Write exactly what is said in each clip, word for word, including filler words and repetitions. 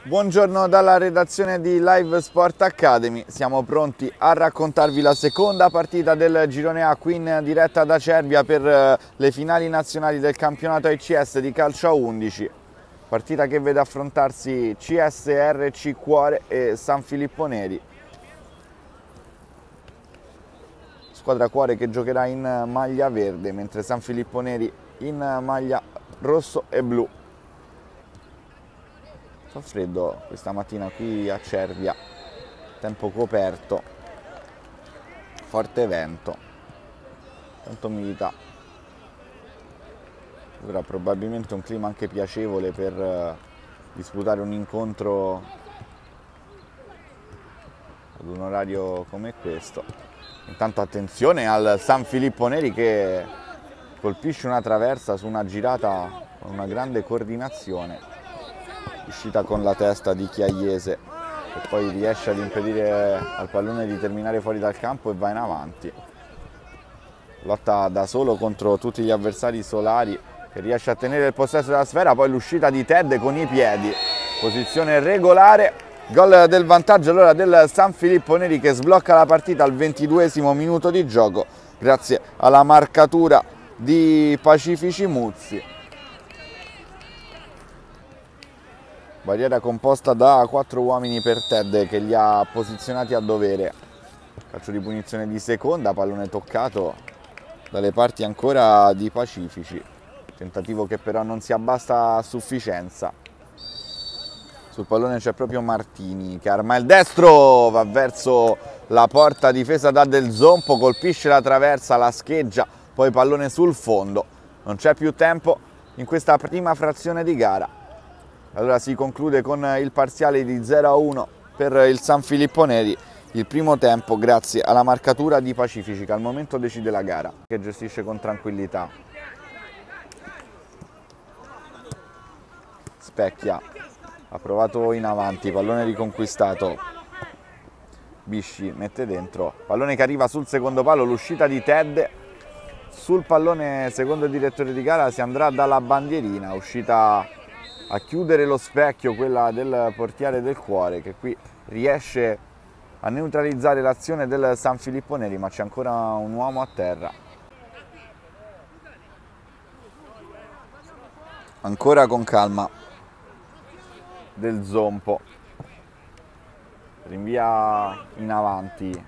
Buongiorno dalla redazione di Live Sport Academy, siamo pronti a raccontarvi la seconda partita del girone A qui in diretta da Cervia per le finali nazionali del campionato I C S di calcio a undici. Partita che vede affrontarsi C S R C Cuore e San Filippo Neri. Squadra Cuore che giocherà in maglia verde, mentre San Filippo Neri in maglia rosso e blu. Fa freddo questa mattina qui a Cervia, tempo coperto, forte vento, tanta umidità. Ora probabilmente un clima anche piacevole per uh, disputare un incontro ad un orario come questo. Intanto attenzione al San Filippo Neri che colpisce una traversa su una girata con una grande coordinazione. Uscita con la testa di Chiaiese che poi riesce ad impedire al pallone di terminare fuori dal campo e va in avanti. Lotta da solo contro tutti gli avversari solari che riesce a tenere il possesso della sfera, poi l'uscita di Ted con i piedi, posizione regolare, gol del vantaggio allora del San Filippo Neri che sblocca la partita al ventiduesimo minuto di gioco grazie alla marcatura di Pacifici Muzzi. Barriera composta da quattro uomini per Ted che li ha posizionati a dovere. Calcio di punizione di seconda, pallone toccato dalle parti ancora di Pacifici. Tentativo che però non si abbassa a sufficienza. Sul pallone c'è proprio Martini che arma il destro, va verso la porta difesa da Del Zompo, colpisce la traversa, la scheggia, poi pallone sul fondo. Non c'è più tempo in questa prima frazione di gara. Allora si conclude con il parziale di zero a uno per il San Filippo Neri, il primo tempo grazie alla marcatura di Pacifici che al momento decide la gara, che gestisce con tranquillità. Specchia, ha provato in avanti, pallone riconquistato, Bisci mette dentro, pallone che arriva sul secondo palo, l'uscita di Ted, sul pallone secondo il direttore di gara si andrà dalla bandierina, uscita a chiudere lo specchio, quella del portiere del Cuore che qui riesce a neutralizzare l'azione del San Filippo Neri, ma c'è ancora un uomo a terra. Ancora con calma Del Zompo, rinvia in avanti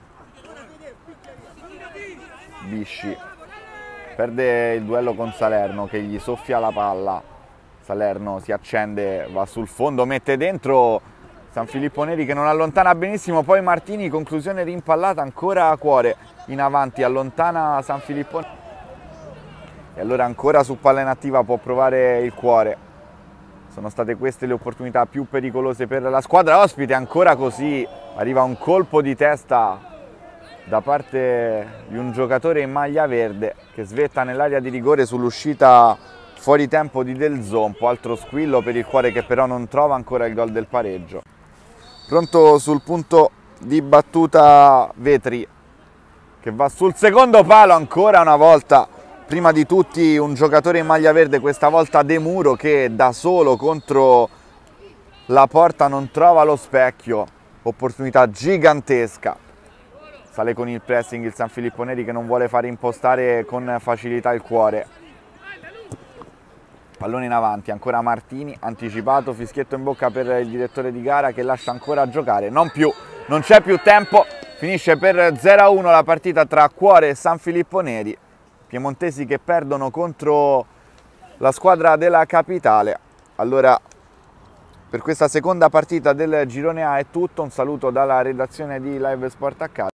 Bisci, perde il duello con Salerno che gli soffia la palla. Salerno si accende, va sul fondo, mette dentro San Filippo Neri che non allontana benissimo, poi Martini, conclusione rimpallata ancora a Cuore in avanti, allontana San Filippo Neri. E allora ancora su palla inattiva può provare il Cuore. Sono state queste le opportunità più pericolose per la squadra ospite, ancora così arriva un colpo di testa da parte di un giocatore in maglia verde che svetta nell'area di rigore sull'uscita fuori tempo di Del Zompo, altro squillo per il Cuore che però non trova ancora il gol del pareggio. Pronto sul punto di battuta Vetri che va sul secondo palo ancora una volta, prima di tutti un giocatore in maglia verde, questa volta De Muro che da solo contro la porta non trova lo specchio, opportunità gigantesca. Sale con il pressing il San Filippo Neri che non vuole fare impostare con facilità il Cuore. Pallone in avanti, ancora Martini, anticipato, fischietto in bocca per il direttore di gara che lascia ancora giocare, non più, non c'è più tempo, finisce per zero a uno la partita tra Cuore e San Filippo Neri, piemontesi che perdono contro la squadra della capitale. Allora per questa seconda partita del girone A è tutto, un saluto dalla redazione di Live Sport Academy.